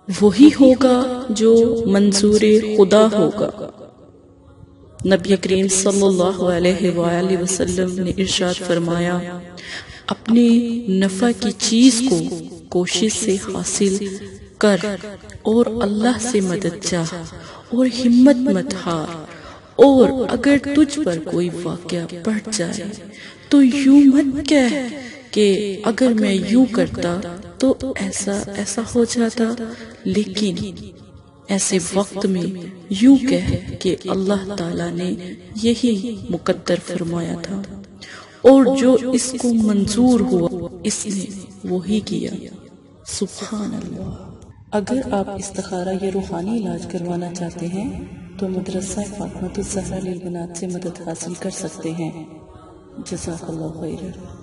وہی ہوگا جو منظور خدا ہوگا۔ نبی کریم صلی اللہ علیہ وآلہ وسلم نے ارشاد فرمایا، اپنے نفع کی چیز کو کوشش سے حاصل کر اور اللہ سے مدد چاہ اور ہمت مت ہار، اور اگر تجھ پر کوئی واقعہ پڑ جائے تو یوں مت کہہ کہ اگر میں یوں کرتا تو ایسا ہو جاتا، لیکن ایسے وقت میں یوں کہہ کہ اللہ تعالیٰ نے یہی مقدر فرمایا تھا، اور جو اس کو منظور ہوا اس نے وہی کیا۔ سبحان اللہ۔ اگر آپ استخارہ یا روحانی علاج کروانا چاہتے ہیں تو مدرسہ فاطمۃ الزہرا للبنات سے مدد حاصل کر سکتے ہیں۔ جزاک اللہ خیر۔